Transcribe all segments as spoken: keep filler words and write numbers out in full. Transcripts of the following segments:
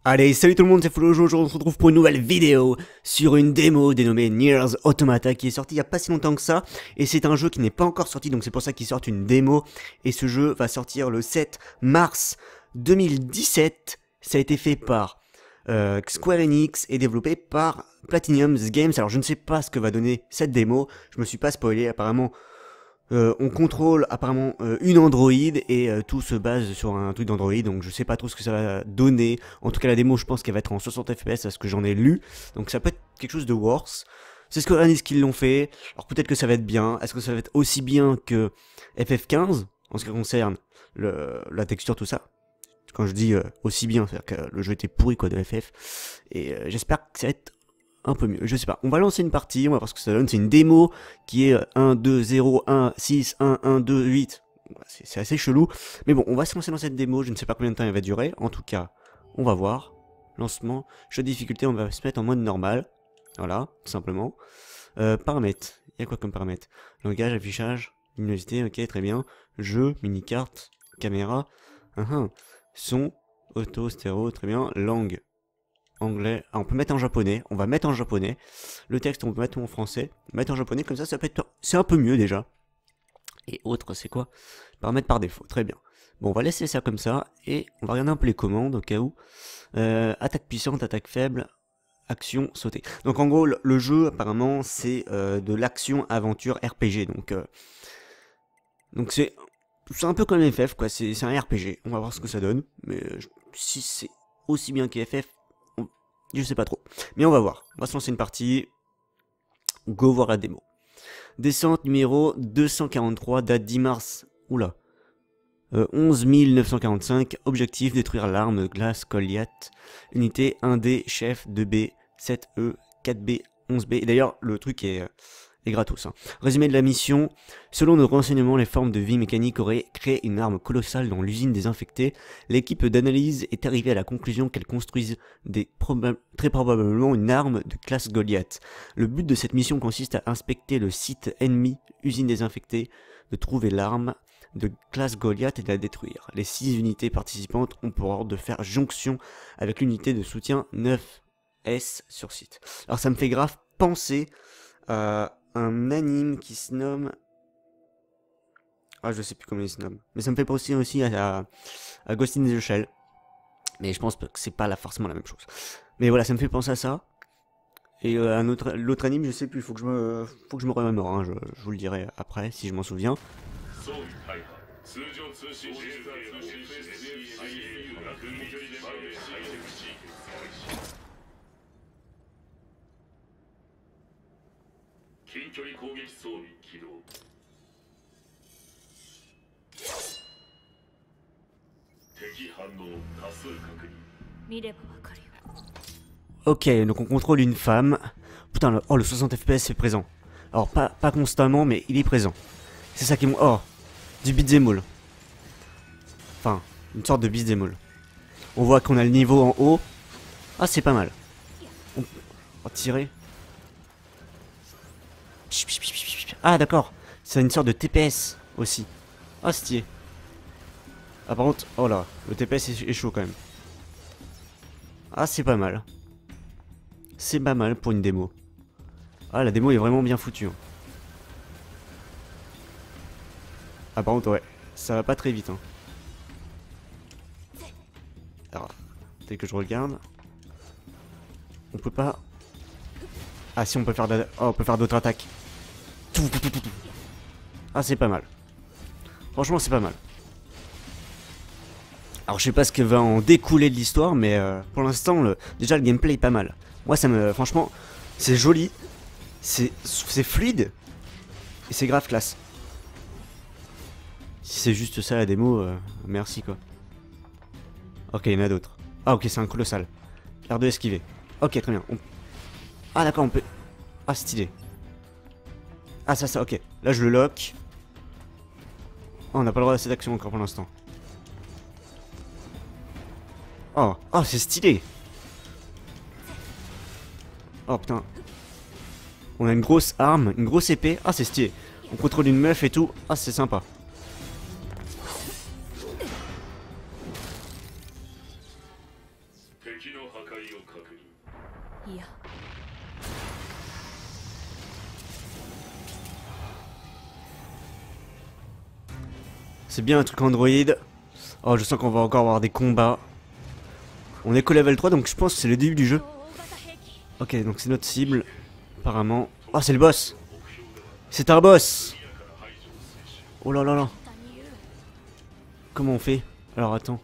Allez, salut tout le monde, c'est Foulojo, aujourd'hui on se retrouve pour une nouvelle vidéo sur une démo dénommée Nier Automata qui est sortie il n'y a pas si longtemps que ça, et c'est un jeu qui n'est pas encore sorti, donc c'est pour ça qu'ils sortent une démo, et ce jeu va sortir le sept mars deux mille dix-sept, ça a été fait par euh, Square Enix et développé par Platinum Games. Alors je ne sais pas ce que va donner cette démo, je me suis pas spoilé, apparemment Euh, on contrôle apparemment euh, une Android et euh, tout se base sur un truc d'Android, donc je sais pas trop ce que ça va donner. En tout cas la démo je pense qu'elle va être en soixante F P S parce que j'en ai lu, donc ça peut être quelque chose de worse. C'est Square Enix qui l'ont fait, alors peut-être que ça va être bien. Est-ce que ça va être aussi bien que F F quinze en ce qui concerne le, la texture, tout ça? Quand je dis euh, aussi bien, c'est-à-dire que le jeu était pourri quoi de F F, et euh, j'espère que ça va être un peu mieux, je sais pas. On va lancer une partie, on va voir ce que ça donne. C'est une démo qui est un, deux, zéro, un, six, un, un, deux, huit. C'est assez chelou. Mais bon, on va se lancer dans cette démo. Je ne sais pas combien de temps elle va durer. En tout cas, on va voir. Lancement, jeu de difficulté, on va se mettre en mode normal. Voilà, tout simplement. Euh, paramètres. Il y a quoi comme paramètres? Langage, affichage, luminosité, ok, très bien. Jeu, mini-carte, caméra. Uh -huh. Son, auto, stéréo, très bien. Langue. Anglais, ah, on peut mettre en japonais, on va mettre en japonais, le texte on peut mettre en français, mettre en japonais, comme ça ça peut être, c'est un peu mieux déjà. Et autre c'est quoi? Paramètres par défaut, très bien. Bon on va laisser ça comme ça, et on va regarder un peu les commandes au cas où. Euh, attaque puissante, attaque faible, action, sauter. Donc en gros le, le jeu apparemment c'est euh, de l'action aventure R P G, donc euh, donc c'est c'est un peu comme F F quoi, c'est un R P G, on va voir ce que ça donne, mais euh, si c'est aussi bien que F F, je sais pas trop, mais on va voir. On va se lancer une partie. Go voir la démo. Descente numéro deux cent quarante-trois, date dix mars. Oula. Euh, onze mille neuf cent quarante-cinq. Objectif détruire l'arme de glace Goliath. Unité un D, chef deux B, sept E, quatre B, onze B. Et d'ailleurs, le truc est, euh, est gratos. Hein. Résumé de la mission. Selon nos renseignements, les formes de vie mécanique auraient créé une arme colossale dans l'usine désinfectée. L'équipe d'analyse est arrivée à la conclusion qu'elle construise des proba très probablement une arme de classe Goliath. Le but de cette mission consiste à inspecter le site ennemi, usine désinfectée, de trouver l'arme de classe Goliath et de la détruire. Les six unités participantes ont pour ordre de faire jonction avec l'unité de soutien neuf S sur site. Alors ça me fait grave penser à un anime qui se nomme... Ah, je sais plus comment il se nomme. Mais ça me fait penser aussi à, à, à Ghost in the Shell. Mais je pense que c'est pas là forcément la même chose. Mais voilà, ça me fait penser à ça. Et euh, un autre, l'autre anime, je sais plus. Faut que je me, faut que je me remémore. Hein, je, je vous le dirai après si je m'en souviens. Ok, donc on contrôle une femme. Putain, le, oh, le soixante F P S est présent. Alors, pas, pas constamment, mais il est présent. C'est ça qui est... Oh, du beat'em all. Enfin, une sorte de beat'em all. On voit qu'on a le niveau en haut. Ah, c'est pas mal. On va tirer. Ah, d'accord. C'est une sorte de T P S aussi. Ah, stylé. Ah, par contre, oh là, le T P S est chaud quand même. Ah, c'est pas mal. C'est pas mal pour une démo. Ah, la démo est vraiment bien foutue. Hein. Ah, par contre, ouais, ça va pas très vite. Hein. Alors, dès que je regarde, on peut pas. Ah, si, on peut faire de... oh, on peut faire d'autres attaques. Ah, c'est pas mal. Franchement, c'est pas mal. Alors, je sais pas ce que va en découler de l'histoire, mais euh, pour l'instant, le... déjà, le gameplay est pas mal. Moi, ça me... Franchement, c'est joli. C'est fluide. Et c'est grave classe. Si c'est juste ça la démo, euh, merci quoi. Ok, il y en a d'autres. Ah, ok, c'est un colossal. R deux esquiver. Ok, très bien. On... Ah, d'accord, on peut... Ah, stylé. Ah, ça, ça, ok. Là, je le lock. Oh, on n'a pas le droit à cette action encore pour l'instant. Oh, oh c'est stylé. Oh putain. On a une grosse arme, une grosse épée. Ah, c'est stylé. On contrôle une meuf et tout. Ah, c'est sympa. C'est bien un truc Android. Oh, je sens qu'on va encore avoir des combats. On est qu'au level trois, donc je pense que c'est le début du jeu. Ok, donc c'est notre cible, apparemment. Oh, c'est le boss. C'est un boss. Oh là là là. Comment on fait? Alors, attends.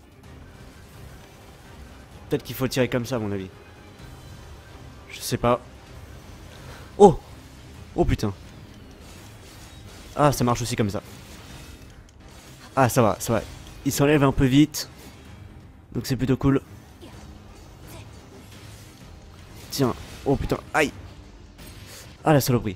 Peut-être qu'il faut tirer comme ça, à mon avis. Je sais pas. Oh! Oh putain. Ah, ça marche aussi comme ça. Ah, ça va, ça va. Il s'enlève un peu vite. Donc c'est plutôt cool. Tiens. Oh putain. Aïe. Ah, la saloperie.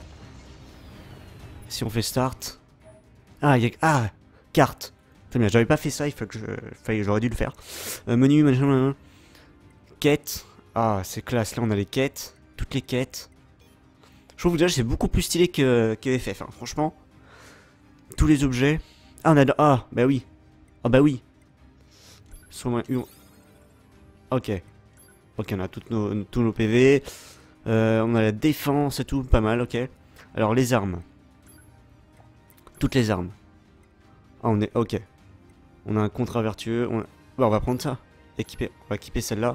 Si on fait start. Ah, il y a... Ah, carte. Très bien, j'avais pas fait ça, il faut que je... Fallait, j'aurais dû le faire. Euh, menu, machin... Quête. Ah, c'est classe. Là, on a les quêtes. Toutes les quêtes. Je trouve que déjà, c'est beaucoup plus stylé que, que F F, hein, franchement. Tous les objets. Ah, on a... Ah, bah oui. Ah, bah oui. Soit moins une... Ok. Ok, on a toutes nos, tous nos P V. Euh, on a la défense et tout, pas mal, ok. Alors, les armes. Toutes les armes. Ah, on est... Ok. On a un contrat vertueux. On, a... bah, on va prendre ça. Équiper... On va équiper celle-là.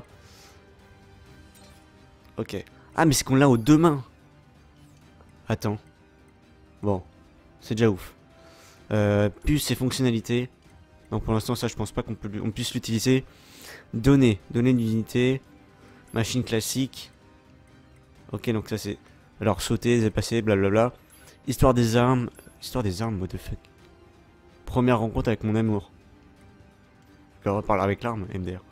Ok. Ah, mais c'est qu'on l'a aux deux mains. Attends. Bon. C'est déjà ouf. Euh, puce et fonctionnalités. Donc pour l'instant, ça, je pense pas qu'on peut, on puisse l'utiliser. Données. Données d'unité. Machine classique. Ok, donc ça, c'est... Alors, sauter, dépasser, blablabla. Histoire des armes. Histoire des armes, what the fuck. Première rencontre avec mon amour. Je vais reparler avec l'arme, M D R.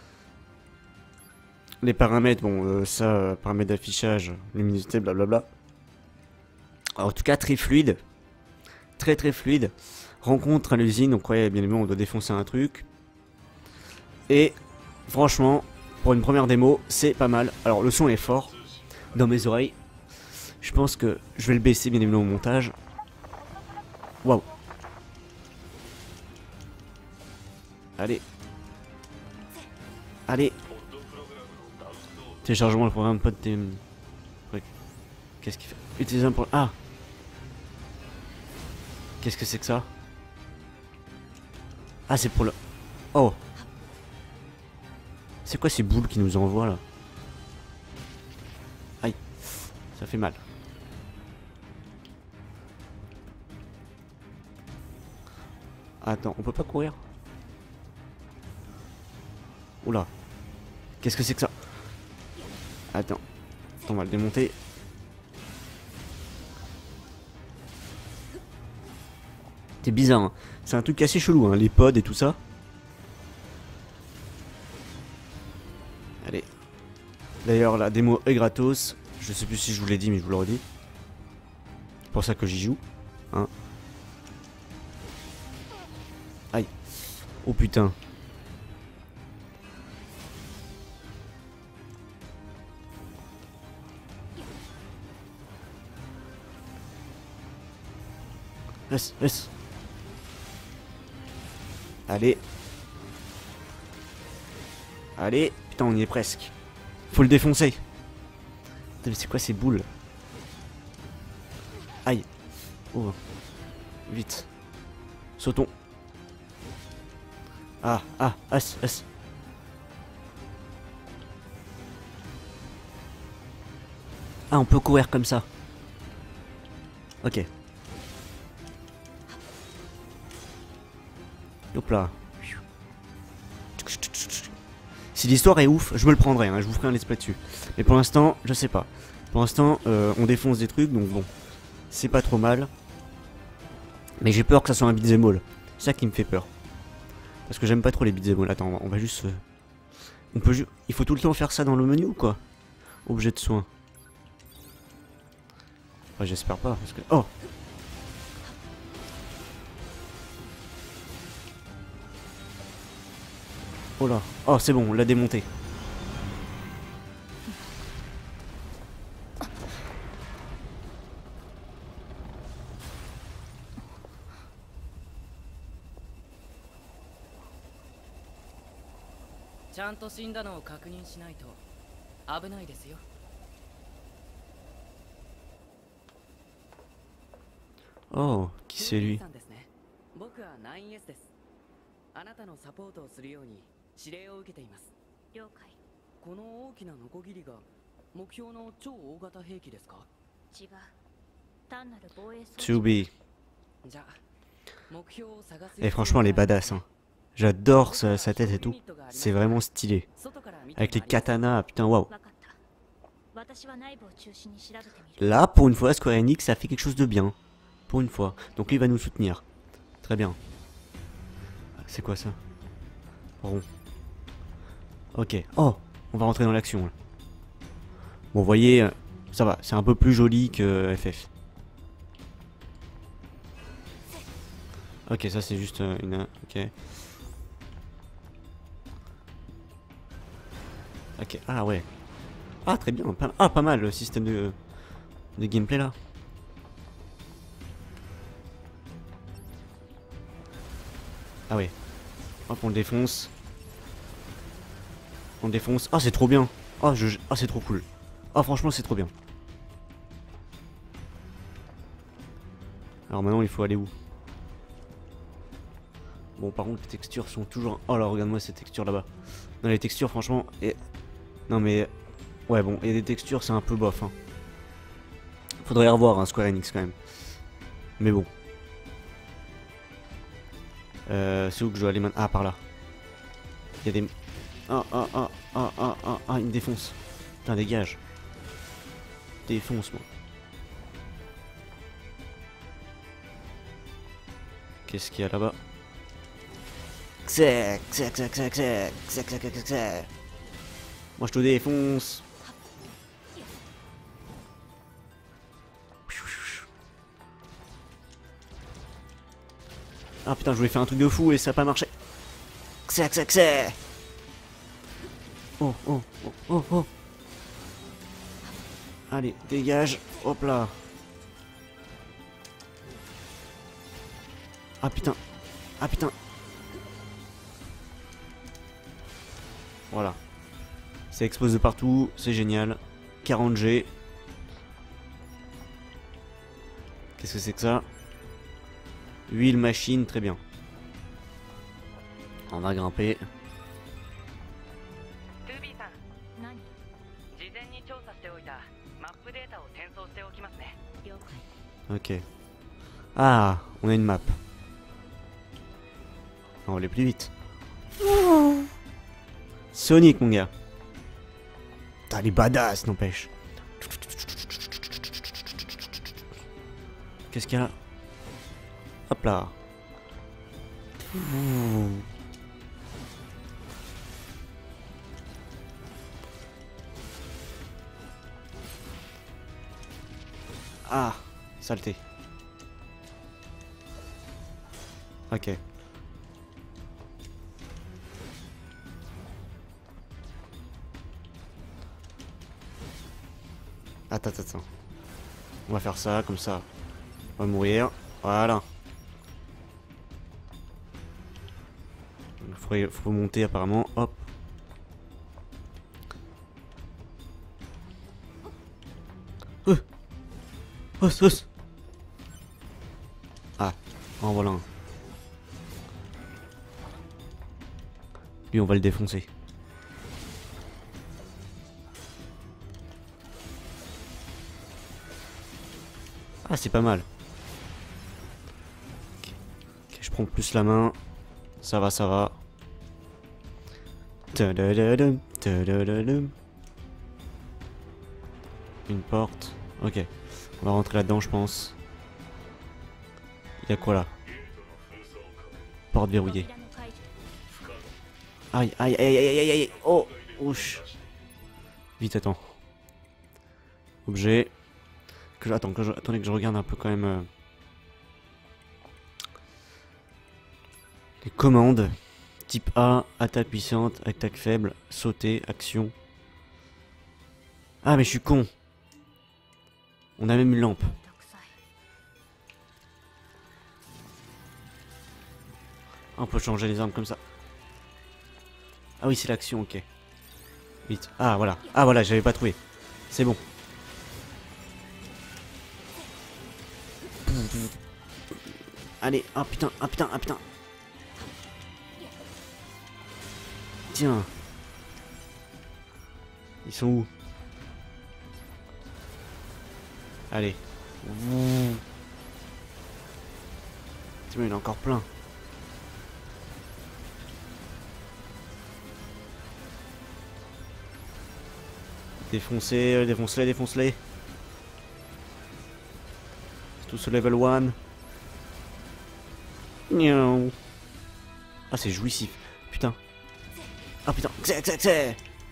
Les paramètres, bon, euh, ça, euh, paramètres d'affichage, luminosité, blablabla. Alors, en tout cas, très fluide. Très très fluide. Rencontre à l'usine, donc ouais, bien évidemment, on doit défoncer un truc. Et, franchement, pour une première démo, c'est pas mal. Alors, le son est fort dans mes oreilles. Je pense que je vais le baisser, bien évidemment, au montage. Waouh. Allez. Allez. Téléchargement le programme pas de T M. Qu'est-ce qu'il fait? Utiliser un pour... Ah. Qu'est-ce que c'est que ça? Ah, c'est pour le... Oh. C'est quoi ces boules qui nous envoient là? Aïe. Ça fait mal. Attends, on peut pas courir? Oula. Qu'est-ce que c'est que ça? Attends. On va le démonter. C'est bizarre, hein. C'est un truc assez chelou, hein, les pods et tout ça. Allez. D'ailleurs, la démo est gratos. Je sais plus si je vous l'ai dit, mais je vous le redis. C'est pour ça que j'y joue. Hein. Aïe. Oh putain. Laisse, laisse. Allez. Allez. Putain, on y est presque. Faut le défoncer. Putain, mais c'est quoi ces boules? Aïe. Oh. Vite. Sautons. Ah, ah, as, as. Ah, on peut courir comme ça. Ok. Hop là. Si l'histoire est ouf, je me le prendrai, hein, je vous ferai un let's play dessus. Mais pour l'instant, je sais pas. Pour l'instant, euh, on défonce des trucs, donc bon. C'est pas trop mal. Mais j'ai peur que ça soit un beat'em all. C'est ça qui me fait peur. Parce que j'aime pas trop les beat'em all. Attends, on va juste... Euh... On peut ju... Il faut tout le temps faire ça dans le menu ou quoi? Objet de soin. Ouais, j'espère pas, parce que... Oh! Oh là. Oh, c'est bon, on l'a démonté. Oh, qui c'est lui? 僕は ナインエス です。あなたのサポートをするように指令を受けています。 了解。 この大きなノコギリが目標の超大型兵器ですか？ 違う。単なる防衛装 To 置。 be. じゃあ目標を探す。 Et franchement, elle est badass. Hein. J'adore sa, sa tête et tout. C'est vraiment stylé. Avec les katanas, putain, waouh. わかった。私は内部を中心に調べてみる。 Là, pour une fois, Square Enix, ça fait quelque chose de bien. Pour une fois. Donc lui, il va nous soutenir. Très bien. C'est quoi ça? Rond. Ok. Oh, on va rentrer dans l'action. Là. Bon, vous voyez, euh, ça va. C'est un peu plus joli que F F. Ok, ça c'est juste euh, une... Ok. Ok, ah ouais. Ah, très bien. Pas, ah, pas mal le système de, de gameplay là. Ah ouais. Hop, on le défonce. On le défonce. Ah, c'est trop bien. Ah, je... ah c'est trop cool. Ah, franchement, c'est trop bien. Alors maintenant, il faut aller où? Bon, par contre, les textures sont toujours... Oh là, regarde-moi ces textures là-bas. Non, les textures, franchement... Et... Non, mais... Ouais, bon, il y a des textures, c'est un peu bof. Hein. Faudrait revoir un hein, Square Enix quand même. Mais bon. Euh, c'est où que je dois aller maintenant? Ah, par là. Il y a des... Ah, ah, ah, ah, ah, ah, ah, il me défonce. Putain, dégage. Défonce, moi. Qu'est-ce qu'il y a là-bas? Xek, xek, xek, xek, xek, xek, xek, xek, xek. Moi, je te défonce. Ah putain, je voulais faire un truc de fou et ça a pas marché. Xek, xek, xek. Oh, oh, oh, oh, oh. Allez, dégage. Hop là. Ah putain. Ah putain. Voilà. Ça explose de partout. C'est génial. quarante G. Qu'est-ce que c'est que ça? Huile machine, très bien. On va grimper. Ok. Ah, on a une map. On va aller plus vite. Sonic, mon gars. Putain, les badass, n'empêche. Qu'est-ce qu'il y a là? Hop là. Ah, saleté. Ok. Attends, attends, attends. On va faire ça, comme ça. On va mourir. Voilà. Il faut, faut monter apparemment. Hop. Euh. Oh, sauce. Ah, en voilà un. Lui, on va le défoncer. Ah, c'est pas mal. Okay. Ok, je prends plus la main. Ça va, ça va. Tadadadum, tadadadum. Une porte. Ok. On va rentrer là-dedans, je pense. Il y a quoi là? Porte verrouillée. Aïe, aïe, aïe, aïe, aïe, aïe. Oh, ouch. Vite, attends. Objet. Que je, attends, que je, attendez que je regarde un peu quand même. Euh, les commandes. Type A, attaque puissante, attaque faible, sauter, action. Ah mais je suis con. On a même une lampe. Ah, on peut changer les armes comme ça. Ah oui, c'est l'action, ok. Vite. Ah voilà. Ah voilà, j'avais pas trouvé. C'est bon. Allez, ah putain, ah putain, ah putain. Tiens. Ils sont où? Allez. C'est bon, il y en a encore plein. Défoncez, défonce-les, défonce-les. C'est tout ce level un. Miaou. Ah, c'est jouissif. Putain. Ah putain. Xé, xé, xé.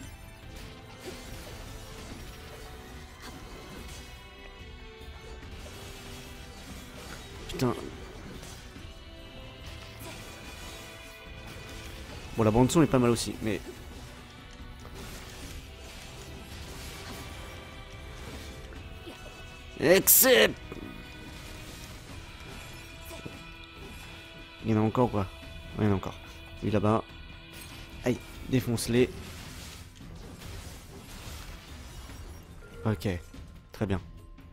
Putain. Bon, la bande son est pas mal aussi, mais... Excep. Il y en a encore quoi? Il y en a encore. Lui là-bas. Aïe, défonce-les. Ok, très bien.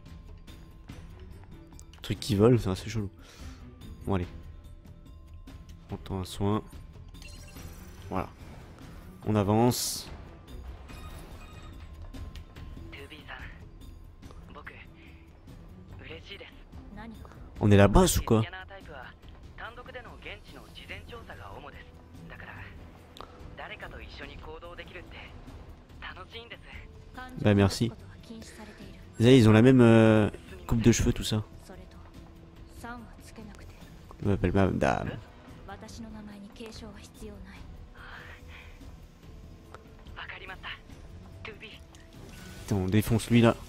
Truc qui vole, c'est assez chelou. Bon allez. On tend un soin. Voilà. On avance. On est là-bas ou quoi? Bah merci. Là, ils ont la même euh, coupe de cheveux, tout ça. Je m'appelle ma dame. Putain, on défonce lui là.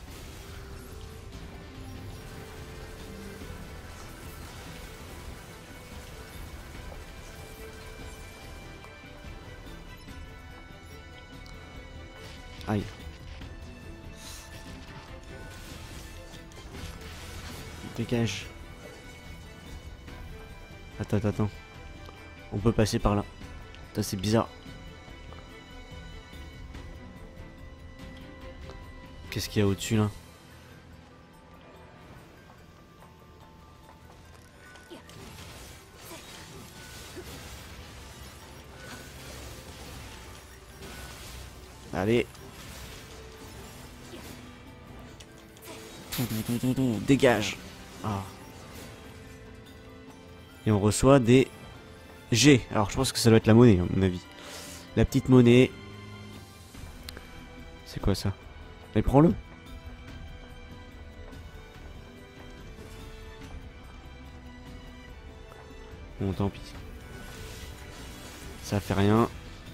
Aïe. Dégage. Attends, attends, attends. On peut passer par là. Ça c'est bizarre. Qu'est-ce qu'il y a au-dessus là? Allez. Dégage. Ah. Et on reçoit des G. Alors je pense que ça doit être la monnaie à mon avis. La petite monnaie. C'est quoi ça? Mais prends-le. Bon tant pis. Ça fait rien.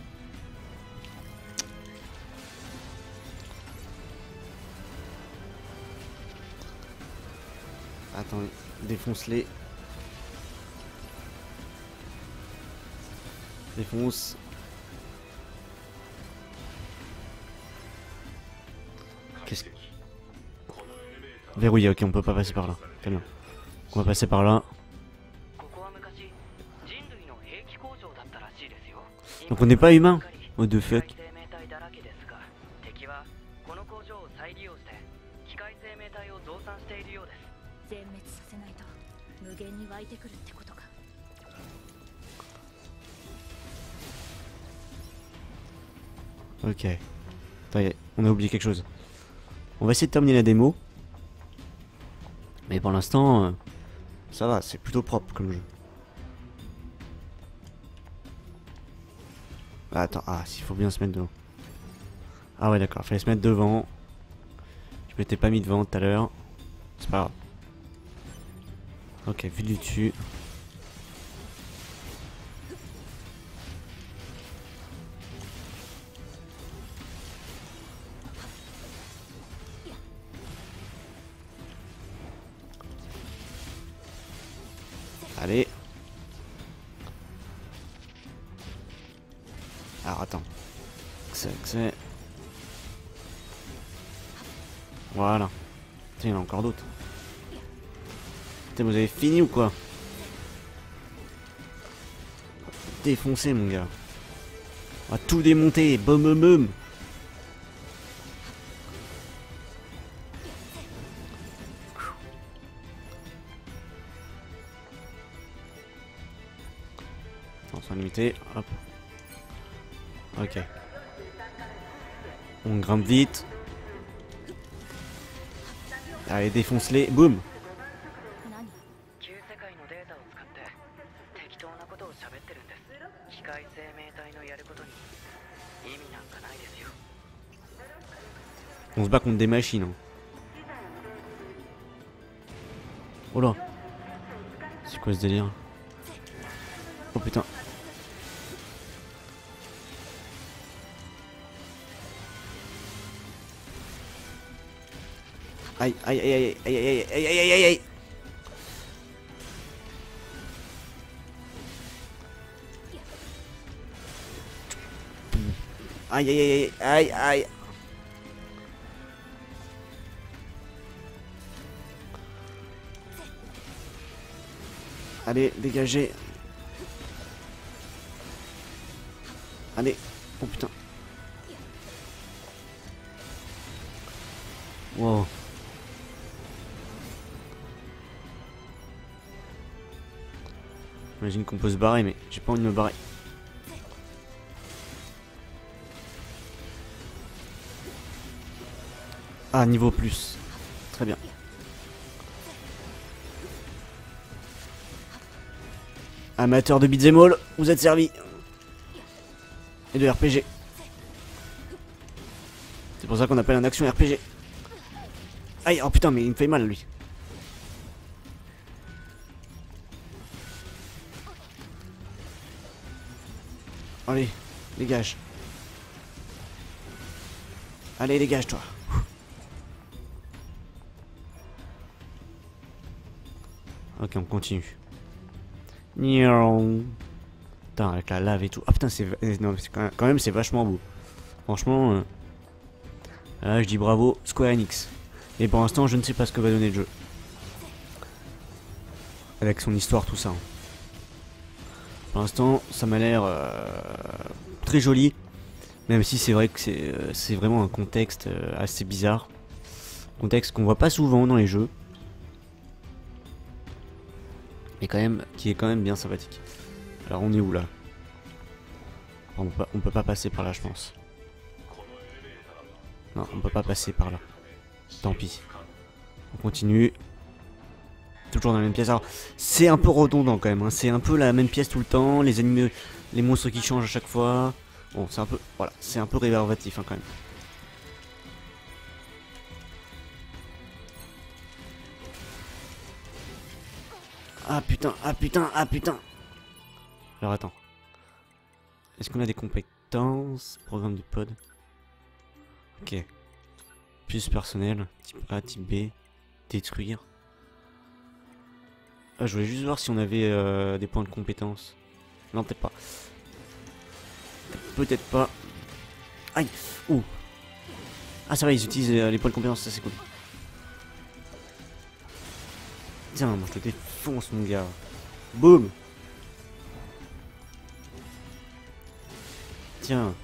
Attends, défonce-les. Défonce. Qu'est-ce que... Verrouillé, ok, on peut pas passer par là. Très bien. On va passer par là. Donc on n'est pas humain. What the fuck? Ok. Attends, on a oublié quelque chose. On va essayer de terminer la démo. Mais pour l'instant, euh, ça va, c'est plutôt propre comme jeu. Ah, attends, ah, s'il faut bien se mettre devant. Ah ouais, d'accord, fallait se mettre devant. Je m'étais pas mis devant tout à l'heure. C'est pas grave. Ok, vu du dessus. Allez. Alors attends. C'est c'est. Voilà. Tiens, il y en a encore d'autres. Putain, vous avez fini ou quoi? Défoncé mon gars. On va tout démonter. Bum bum bum. Non, sans limiter. Hop. Ok. On grimpe vite. Allez, défonce-les. Boum. 何？ 旧世界のデータを使って適当なことを喋ってるんです。機械生命体のやることに意味なんかないですよ。 On se bat contre des machines. Hein. Oh là. C'est quoi ce délire? Oh putain. Aïe aïe aïe aïe aïe aïe aïe aïe aïe aïe aïe. Aïe aïe aïe aïe aïe. Allez, dégagez. Allez. Oh putain. Wow. J'imagine qu'on peut se barrer, mais j'ai pas envie de me barrer. Ah, niveau plus. Très bien. Amateurs de beat'em all, vous êtes servis. Et de R P G. C'est pour ça qu'on appelle un action R P G. Aïe, oh putain, mais il me fait mal lui. Allez, dégage. Allez, dégage toi. Ok, on continue. Putain, avec la lave et tout. Ah putain, c'est non, quand même c'est vachement beau. Franchement, euh... là je dis bravo Square Enix. Et pour l'instant, je ne sais pas ce que va donner le jeu. Avec son histoire, tout ça. Hein. Pour l'instant, ça m'a l'air euh, très joli. Même si c'est vrai que c'est euh, c'est vraiment un contexte euh, assez bizarre. Contexte qu'on voit pas souvent dans les jeux. Et quand même, qui est quand même bien sympathique. Alors on est où là? on peut, on peut pas passer par là, je pense. Non, on peut pas passer par là. Tant pis. On continue. Toujours dans la même pièce. Alors, c'est un peu redondant quand même. Hein. C'est un peu la même pièce tout le temps. Les animaux, les monstres qui changent à chaque fois. Bon, c'est un peu, voilà, c'est un peu rébarbatif hein, quand même. Ah putain, ah putain, ah putain. Alors attends. Est-ce qu'on a des compétences? Programme de pod. Ok. Plus personnel. Type A, type B. Détruire. Ah, je voulais juste voir si on avait euh, des points de compétence. Non, peut-être pas. Peut-être pas. Aïe. Ouh. Ah ça va, ils utilisent euh, les points de compétence, ça c'est cool. Tiens, moi je te défonce mon gars. Boum. Tiens.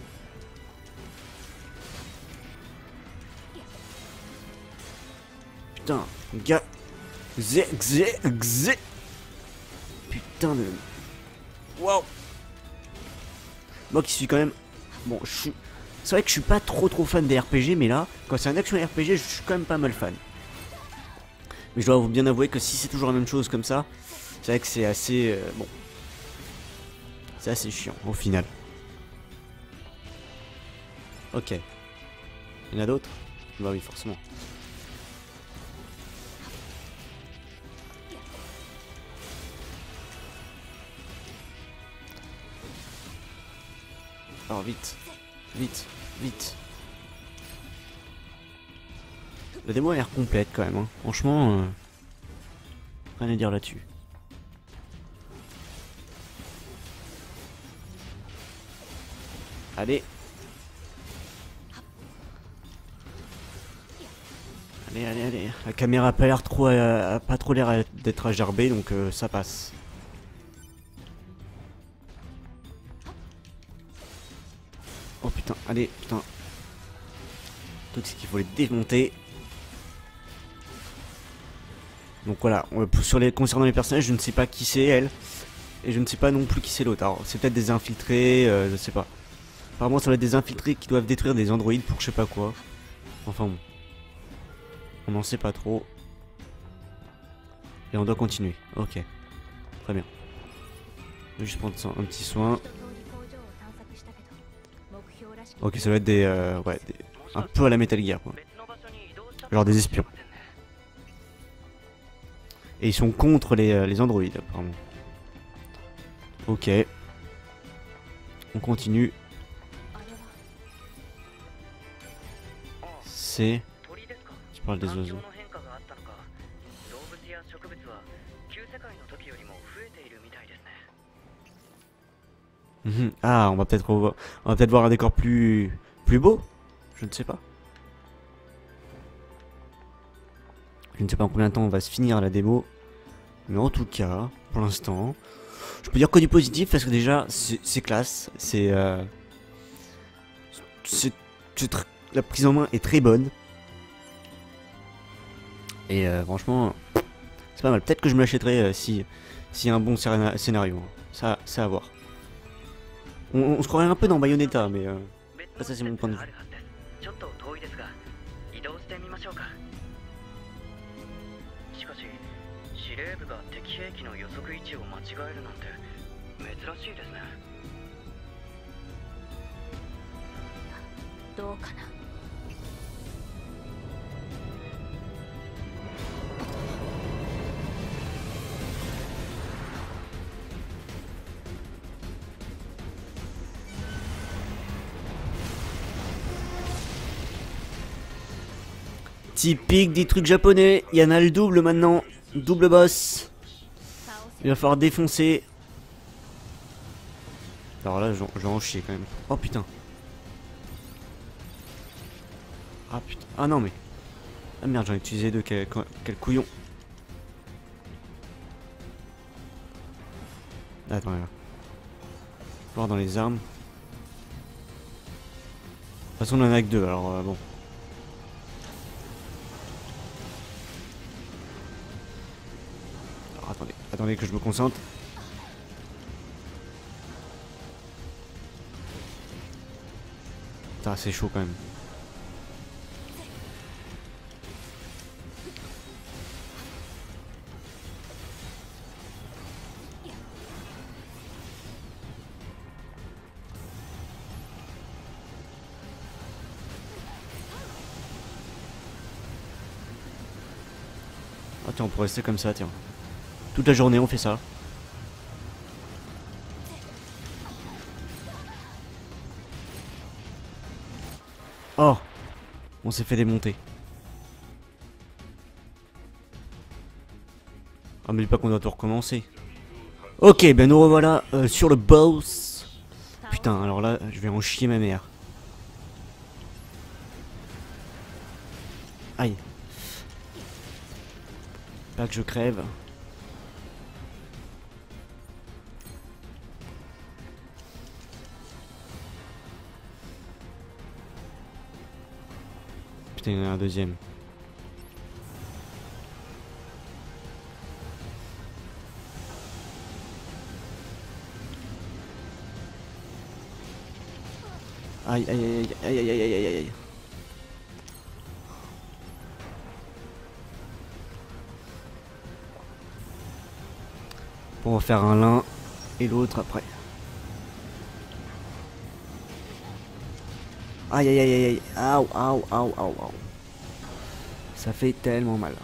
Putain, gars. Xé, xé, xé. Putain de... Wow. Moi qui suis quand même... Bon, je suis... C'est vrai que je suis pas trop trop fan des R P G, mais là, quand c'est un action R P G, je suis quand même pas mal fan. Mais je dois bien avouer que si c'est toujours la même chose comme ça, c'est vrai que c'est assez... Euh, bon. C'est assez chiant, au final. Ok. Il y en a d'autres? Bah oui, forcément. Alors vite, vite, vite. La démo a l'air complète quand même, hein. Franchement, euh, rien à dire là-dessus. Allez. Allez, allez, allez. La caméra a pas l'air trop, euh, a pas trop l'air d'être à gerber, donc euh, ça passe. Oh putain, allez, putain. Le truc c'est qu'il faut les démonter. Donc voilà, sur les, concernant les personnages, je ne sais pas qui c'est elle. Et je ne sais pas non plus qui c'est l'autre. Alors c'est peut-être des infiltrés, euh, je sais pas. Apparemment ça doit être des infiltrés qui doivent détruire des androïdes pour je sais pas quoi. Enfin bon. On n'en sait pas trop. Et on doit continuer. Ok. Très bien. Je vais juste prendre un petit soin. Ok, ça doit être des... Euh, ouais, des... un peu à la Metal Gear quoi. Genre des espions. Et ils sont contre les, euh, les androïdes apparemment. Ok. On continue. C'est... Tu parles des oiseaux. Mmh. Ah, on va peut-être revoir... on va peut-être voir un décor plus... plus beau. Je ne sais pas. Je ne sais pas en combien de temps on va se finir la démo. Mais en tout cas, pour l'instant... Je peux dire que du positif parce que déjà c'est classe, c'est euh, c'est la prise en main est très bonne et euh, franchement c'est pas mal. Peut-être que je me l'achèterai euh, si s'il y a un bon scénario. Ça, ça à voir. On, on se croirait un peu dans Bayonetta, mais euh, ça c'est mon point de vue. Typique des trucs japonais, il y en a le double maintenant, double boss. Il va falloir défoncer. Alors là, je vais en chier quand même. Oh putain. Ah putain. Ah non mais. Ah merde, j'en ai utilisé deux, quel, quel couillon. Attends, là. Voir dans les armes. De toute façon, on en a que deux, alors euh, bon. Alors, attendez, attendez que je me concentre. Putain, c'est chaud quand même. Ah tiens, on pourrait rester comme ça, tiens. Toute la journée on fait ça. Oh, on s'est fait démonter. Ah mais dis pas qu'on doit tout recommencer. Ok, ben nous revoilà euh, sur le boss. Putain, alors là, je vais en chier ma mère. Aïe. Pas que je crève. Putain, il y en a un deuxième. Aïe aïe aïe aïe aïe aïe aïe aïe aïe. On va faire un l'un et l'autre après. Aïe aïe aïe aïe aïe. Aouh aouh aouh aouh aouh. Ça fait tellement mal.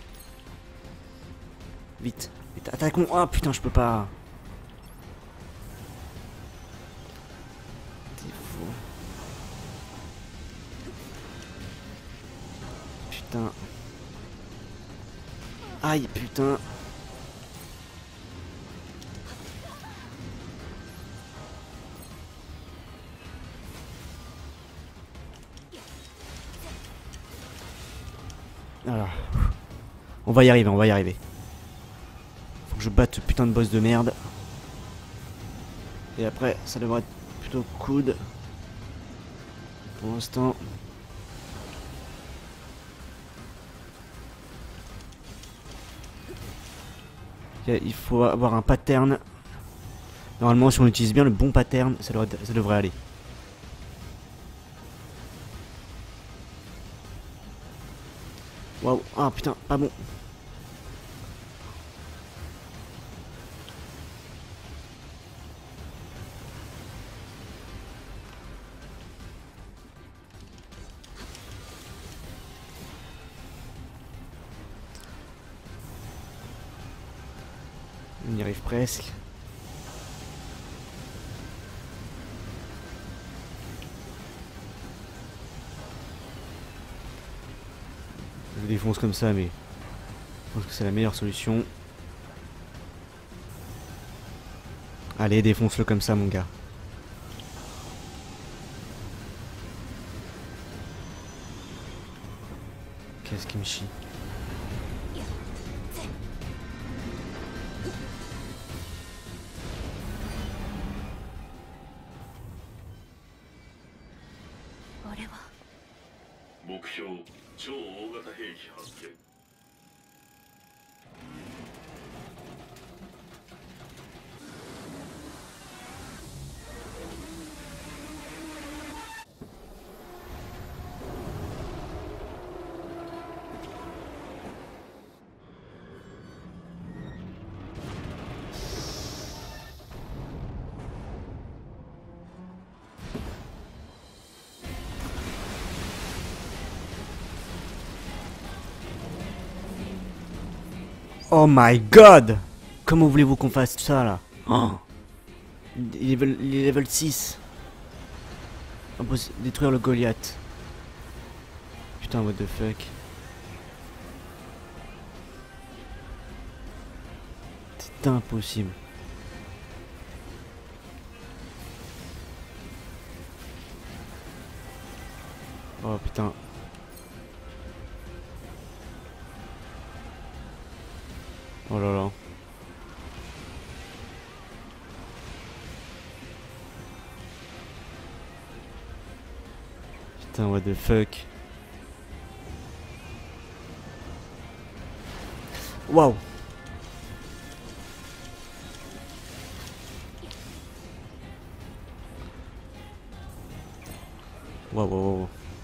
Vite. Vite attaquons. Oh putain, je peux pas. Putain. Aïe putain. Alors. On va y arriver, on va y arriver. Faut que je batte ce putain de boss de merde. Et après, ça devrait être plutôt coude. Pour l'instant. Il faut avoir un pattern. Normalement, si on utilise bien le bon pattern, ça devrait, ça devrait aller. Waouh, ah putain, pas bon. On y arrive presque. Je le défonce comme ça, mais je pense que c'est la meilleure solution. Allez, défonce-le comme ça, mon gars. Qu'est-ce qui me chie? Oh my god! Comment voulez-vous qu'on fasse ça là? Oh. Il est level, il est level six. Impossible. Détruire le Goliath. Putain, what the fuck. C'est impossible. Oh putain. Oh là là. Putain, what the fuck. Waouh. Waouh, waouh,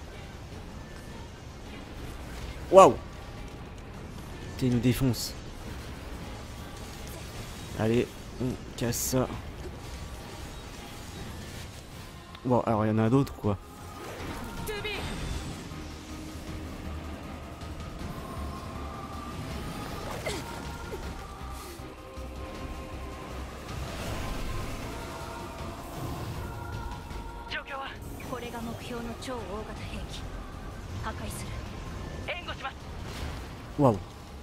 waouh. Waouh. Il nous défonce. Allez, on casse ça. Bon, alors il y en a d'autres quoi. Waouh.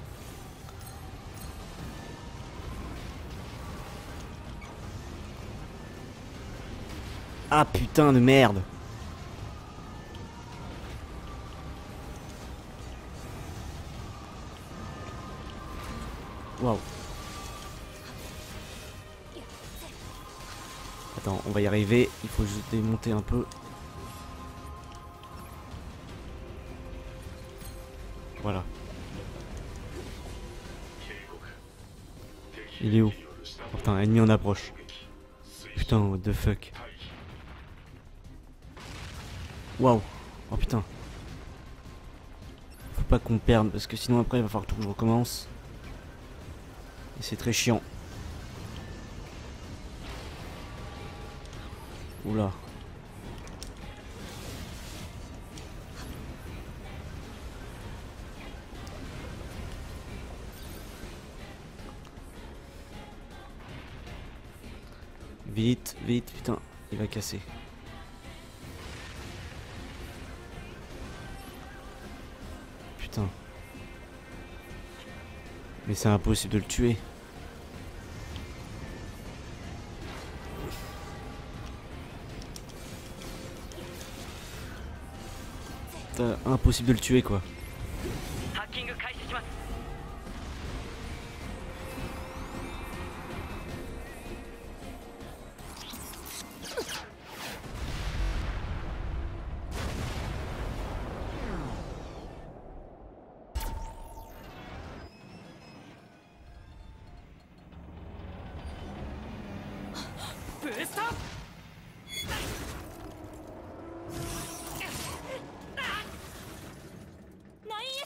Ah putain de merde. Waouh. Attends, on va y arriver. Il faut juste démonter un peu. Voilà. Il est où? Oh, putain, ennemi en approche. Putain, what the fuck. Waouh. Oh putain. Faut pas qu'on perde parce que sinon après il va falloir tout que je recommence. Et c'est très chiant. Oula. Vite, vite, putain, il va casser. Putain. Mais c'est impossible de le tuer. Putain, impossible de le tuer quoi.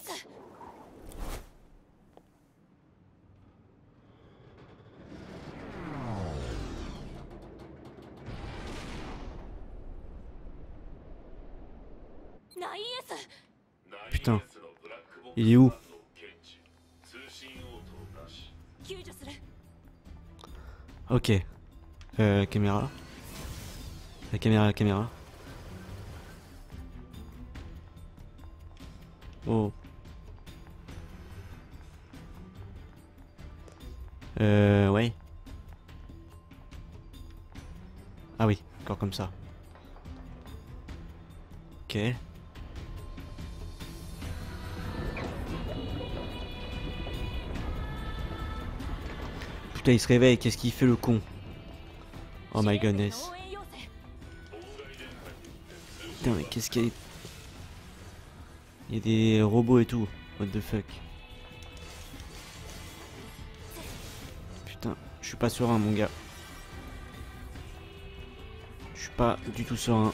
Putain. Il est où? Ok. Euh, caméra. La caméra, la caméra. Oh. Euh, ouais. Ah oui, encore comme ça. Ok. Putain, il se réveille, qu'est-ce qu'il fait le con? Oh my goodness. Putain, mais qu'est-ce qu'il y a? Il y a des robots et tout. What the fuck? Putain, je suis pas serein, mon gars. Je suis pas du tout serein.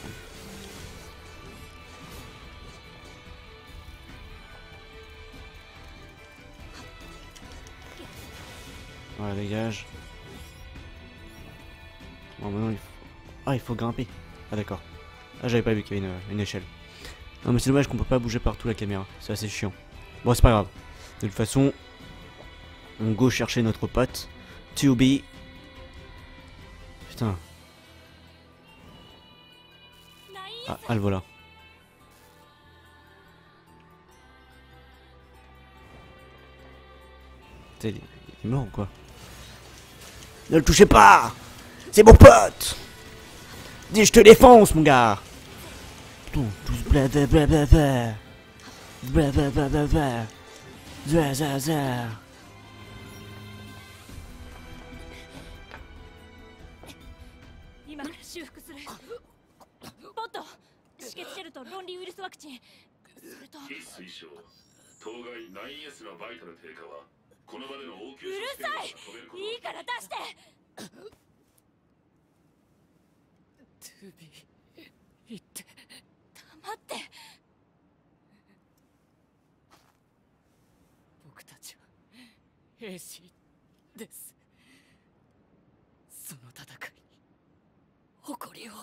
Voilà, dégage. Bon, maintenant il faut... Ah, il faut grimper. Ah, d'accord. Ah, j'avais pas vu qu'il y avait une, une échelle. Non, mais c'est dommage qu'on peut pas bouger partout la caméra. C'est assez chiant. Bon, c'est pas grave. De toute façon, on go chercher notre pote. To be. Putain. Ah, ah, le voilà. Putain, il est, il est mort ou quoi? Ne le touchez pas! C'est mon pote! Dis, je te défonce, mon gars! Putain, tous blablabla. Blablabla. Zazaza. 今から修復する。ポット、止血シェルと論理ウイルスワクチン。それと。 非推奨。当該 ナインエス のバイタル低下はこの場での応急うるさい。いいから出して。トゥビー、言って。黙って。僕たちは兵士です。その戦いに誇りを。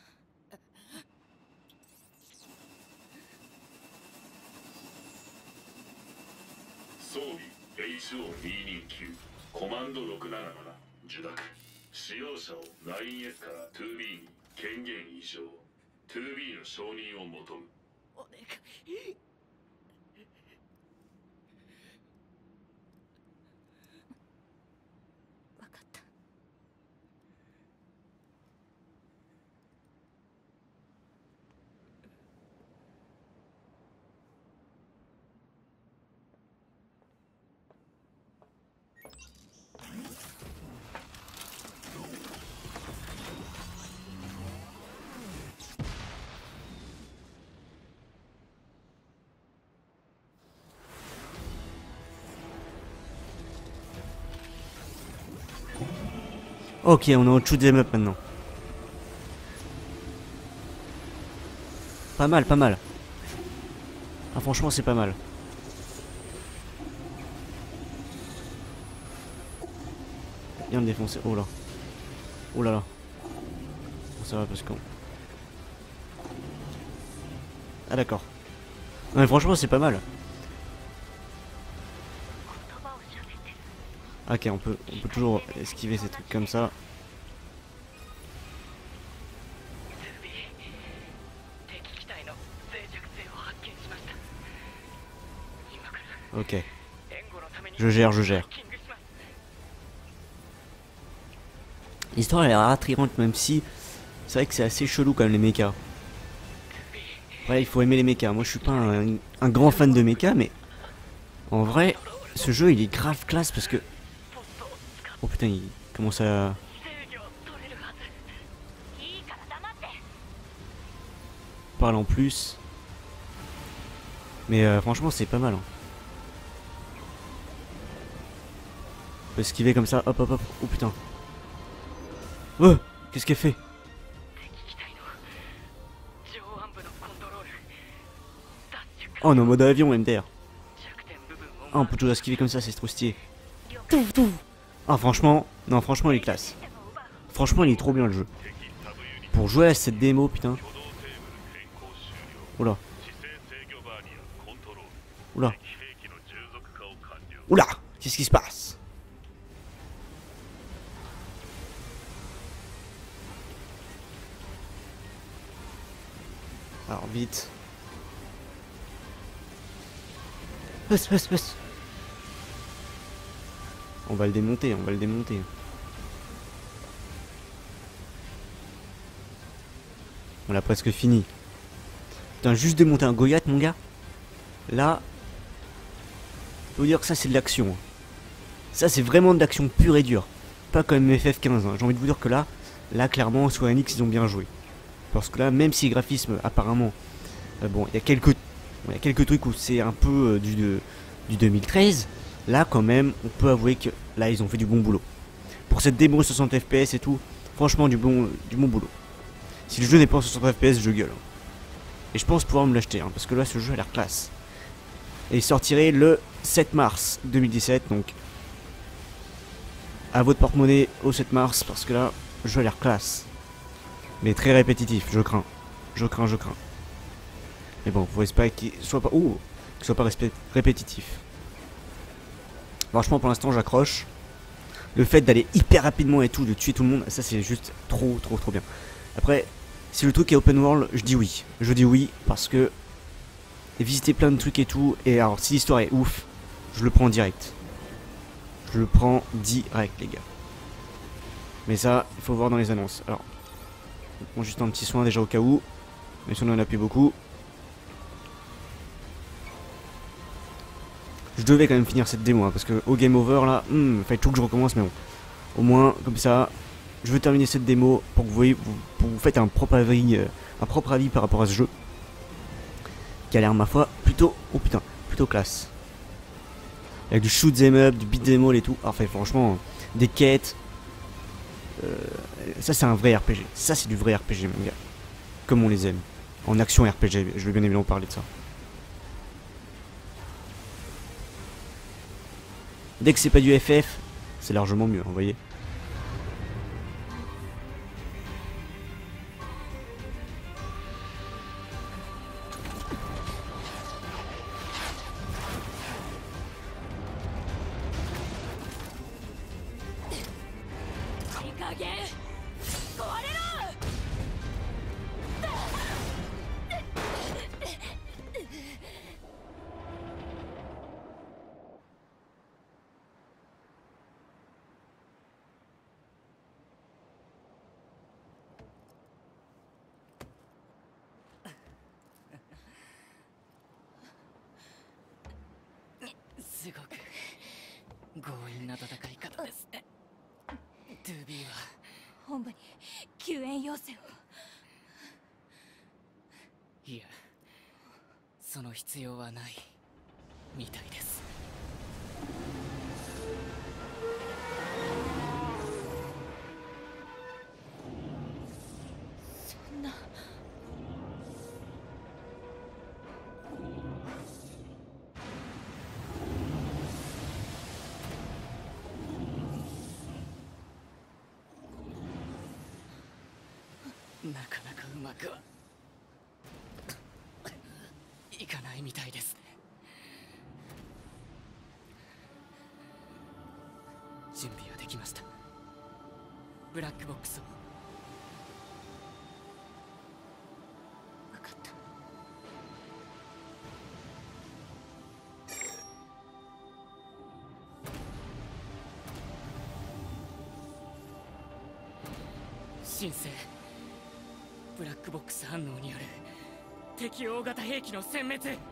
装備 エイチオーにひゃくにじゅうきゅう コマンドろくななな受諾使用者を ナインエス から ツービー に権限移譲 ツービー の承認を求む。 お願い。分かった。 Ok, on est au shoot them up maintenant. Pas mal, pas mal. Ah, franchement, c'est pas mal. Viens me défoncer. Oh là. Oh là là. Ça va parce qu'on... Ah d'accord. Non mais franchement, c'est pas mal. Ok, on peut, on peut toujours esquiver ces trucs comme ça. Ok. Je gère, je gère. L'histoire elle est attirante même si c'est vrai que c'est assez chelou quand même les mechas. Ouais, il faut aimer les mechas. Moi je suis pas un, un grand fan de mechas mais en vrai ce jeu il est grave classe parce que... Oh putain, il commence à... parle en plus. Mais euh, franchement c'est pas mal. Hein. On peut esquiver comme ça, hop hop hop. Oh putain. Oh, qu'est-ce qu'elle fait? Oh, on est en mode avion M D R. Ah, on peut toujours esquiver comme ça, c'est trop stylé. Ah, franchement, non, franchement, il est classe. Franchement, il est trop bien le jeu. Pour jouer à cette démo, putain. Oula. Oula. Oula. Qu'est-ce qui se passe? Alors, vite. Passe, passe, passe. On va le démonter, on va le démonter. On l'a presque fini. Putain, juste démonter un Goyat, mon gars. Là, faut dire que ça c'est de l'action. Ça c'est vraiment de l'action pure et dure. Pas comme F F quinze. Hein. J'ai envie de vous dire que là, là clairement, Square Enix ils ont bien joué. Parce que là, même si les graphismes apparemment, euh, bon, il y a quelques, il y a quelques trucs où c'est un peu euh, du, de, du deux mille treize. Là, quand même, on peut avouer que là, ils ont fait du bon boulot. Pour cette démo soixante F P S et tout, franchement, du bon, du bon boulot. Si le jeu n'est pas en soixante F P S, je gueule. Et je pense pouvoir me l'acheter, hein, parce que là, ce jeu a l'air classe. Et il sortirait le sept mars deux mille dix-sept, donc à votre porte-monnaie au sept mars, parce que là, le jeu a l'air classe. Mais très répétitif, je crains. Je crains, je crains. Mais bon, faut espérer qu'il soit pas, ouh, qu'il soit pas répétitif. Franchement, pour l'instant, j'accroche. Le fait d'aller hyper rapidement et tout, de tuer tout le monde, ça c'est juste trop, trop, trop bien. Après, si le truc est open world, je dis oui. Je dis oui parce que visiter plein de trucs et tout. Et alors, si l'histoire est ouf, je le prends direct. Je le prends direct, les gars. Mais ça, il faut voir dans les annonces. Alors, on prend juste un petit soin déjà au cas où. Mais si on en a plus beaucoup. Je devais quand même finir cette démo, hein, parce que au game over là, hmm, fait tout que je recommence, mais bon. Au moins, comme ça, je veux terminer cette démo pour que vous voyez, vous, pour que vous faites un propre avis, euh, un propre avis par rapport à ce jeu. Qui a l'air, ma foi, plutôt, oh putain, plutôt classe. Avec du shoot 'em up, du beat 'em all et tout. Enfin, franchement, des quêtes. Euh, ça, c'est un vrai R P G. Ça, c'est du vrai R P G, mon gars. Comme on les aime. En action R P G, je vais bien évidemment parler de ça. Dès que c'est pas du F F, c'est largement mieux, vous voyez. すごく強引な戦い方ですね。トゥービーは本部に救援要請を。 いや、その必要はないみたいです。 そんな。 なかなかうまくはいかないみたいですね。準備はできました。ブラックボックスを。 分かった。 申請ブラックボックス反応による敵大型兵器の殲滅。 申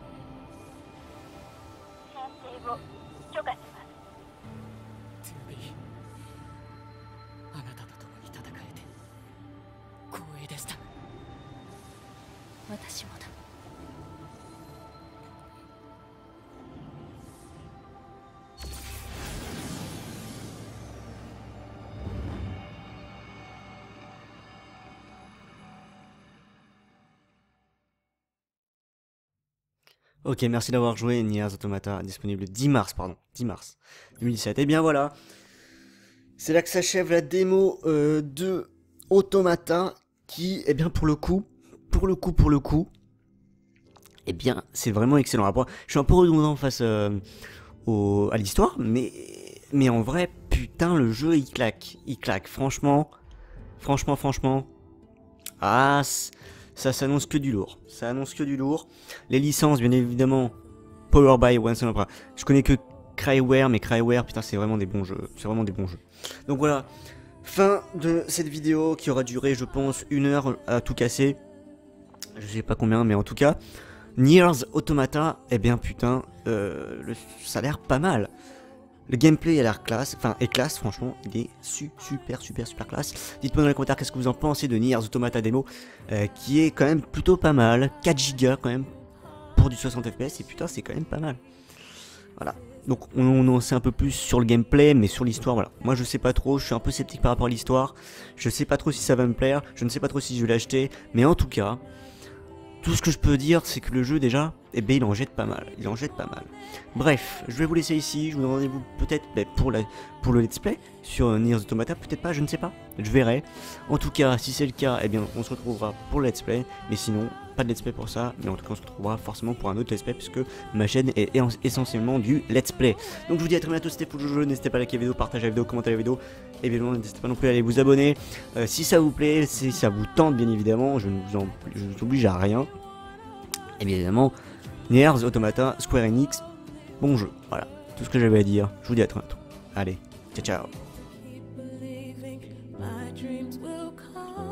請を許可します。 トゥービー、あなたと共に戦えて光栄でした。 私もだ。 Ok, merci d'avoir joué Nier Automata, disponible dix mars, pardon, dix mars deux mille dix-sept. Et bien voilà, c'est là que s'achève la démo euh, de Automata, qui, eh bien pour le coup, pour le coup, pour le coup, eh bien c'est vraiment excellent. Après, je suis un peu redondant face euh, au, à l'histoire, mais, mais en vrai, putain, le jeu il claque, il claque, franchement, franchement, franchement, ah, ça s'annonce que du lourd, ça annonce que du lourd. Les licences, bien évidemment, Power by Once and Opera. Je connais que Cryware, mais Cryware, putain, c'est vraiment des bons jeux, c'est vraiment des bons jeux. Donc voilà, fin de cette vidéo qui aura duré, je pense, une heure à tout casser. Je sais pas combien, mais en tout cas, Nier Automata, eh bien putain, euh, le, ça a l'air pas mal. Le gameplay a l'air classe, enfin est classe, franchement, il est su, super super super classe. Dites-moi dans les commentaires qu'est-ce que vous en pensez de Nier Automata démo, euh, qui est quand même plutôt pas mal, quatre gigas quand même, pour du soixante F P S, et putain c'est quand même pas mal. Voilà, donc on, on en sait un peu plus sur le gameplay, mais sur l'histoire, voilà. Moi je sais pas trop, je suis un peu sceptique par rapport à l'histoire, je sais pas trop si ça va me plaire, je ne sais pas trop si je vais l'acheter, mais en tout cas... Tout ce que je peux dire, c'est que le jeu, déjà, eh ben, il en jette pas mal. Il en jette pas mal. Bref, je vais vous laisser ici. Je vous donne rendez-vous peut-être ben, pour, la, pour le let's play sur euh, Nier Automata. Peut-être pas, je ne sais pas. Je verrai. En tout cas, si c'est le cas, eh bien, on se retrouvera pour le let's play. Mais sinon, pas de let's play pour ça. Mais en tout cas, on se retrouvera forcément pour un autre let's play, puisque ma chaîne est essentiellement du let's play. Donc, je vous dis à très bientôt. C'était Foujojo. N'hésitez pas à liker la vidéo, partager la vidéo, commenter la vidéo. Et bien évidemment, n'hésitez pas non plus à aller vous abonner. Euh, si ça vous plaît, si ça vous tente, bien évidemment, je ne vous, en, je vous oblige à rien. Et bien évidemment, Nier Automata, Square Enix, bon jeu. Voilà, tout ce que j'avais à dire. Je vous dis à très bientôt. Allez, ciao ciao.